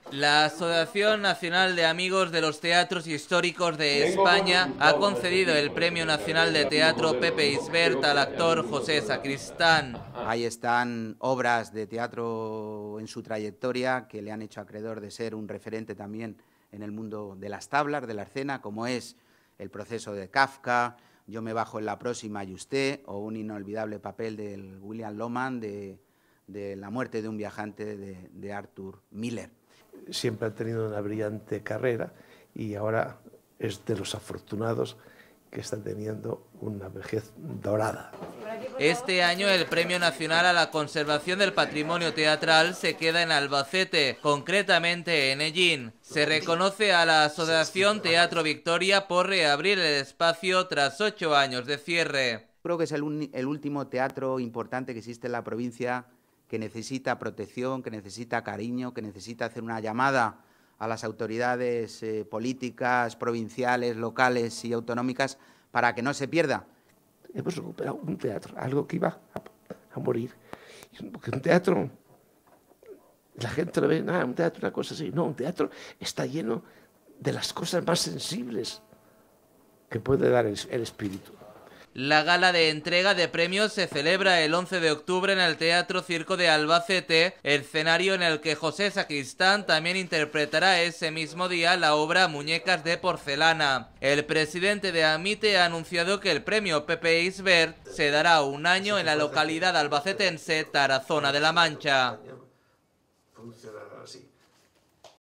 La Asociación Nacional de Amigos de los Teatros Históricos de España ha concedido el Premio Nacional de Teatro Pepe Isbert al actor José Sacristán. Ahí están obras de teatro en su trayectoria que le han hecho acreedor de ser un referente también en el mundo de las tablas, de la escena, como es El proceso de Kafka, Yo me bajo en la próxima y usted, o un inolvidable papel del William Loman de La muerte de un viajante de Arthur Miller. Siempre ha tenido una brillante carrera y ahora es de los afortunados que está teniendo una vejez dorada. Este año el Premio Nacional a la Conservación del Patrimonio Teatral se queda en Albacete, concretamente en Ellín. Se reconoce a la Asociación Teatro Victoria por reabrir el espacio tras 8 años de cierre. Creo que es el último teatro importante que existe en la provincia, que necesita protección, que necesita cariño, que necesita hacer una llamada a las autoridades políticas, provinciales, locales y autonómicas para que no se pierda. Hemos recuperado un teatro, algo que iba a morir. Porque un teatro, la gente lo ve, un teatro, una cosa así. No, un teatro está lleno de las cosas más sensibles que puede dar el espíritu. La gala de entrega de premios se celebra el 11 de octubre en el Teatro Circo de Albacete, escenario en el que José Sacristán también interpretará ese mismo día la obra Muñecas de porcelana. El presidente de AMITE ha anunciado que el premio Pepe Isbert se dará un año en la localidad albacetense Tarazona de la Mancha.